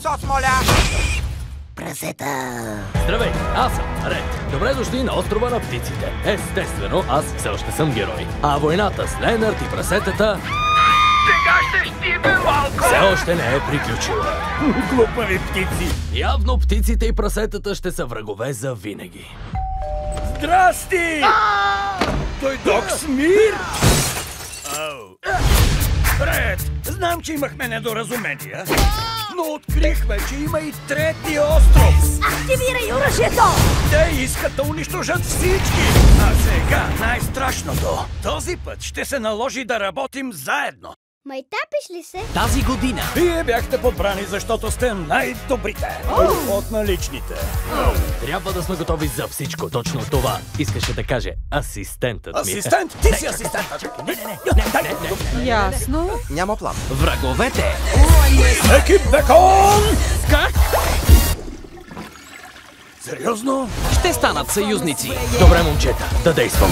сос, моля! Прасета! Здравей, аз съм Ред. Добре дошли на острова на птиците. Естествено, аз все още съм герой. А войната с Ленард и прасетата... Сега ще щиме малко! Все още не е приключила. Глупави птици! Явно птиците и прасетата ще са врагове за винаги. Здрасти! Дойдох с мир! Ред, знам, че имахме недоразумения, но открихме, че има и трети остров. Активирай оръжието! Те искат да унищожат всички. А сега най-страшното. Този път ще се наложи да работим заедно. Майтапиш ли се? Тази година Вие бяхте подбрани, защото сте най-добрите от наличните. трябва да сме готови за всичко. Точно това искаше да каже асистентът ми. Асистент? Ти си асистентът! Не. Ясно. Няма план. Враговете! Екип Бекон! Как? Сериозно? Ще станат съюзници. Добре, момчета, да действаме.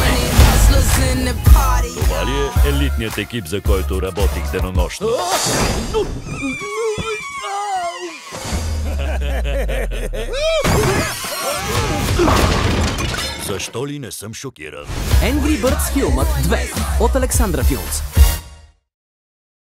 Това ли е елитният екип, за който работих денонощно? Защо ли не съм шокиран? Angry Birds филмът 2 от Александра Филмс.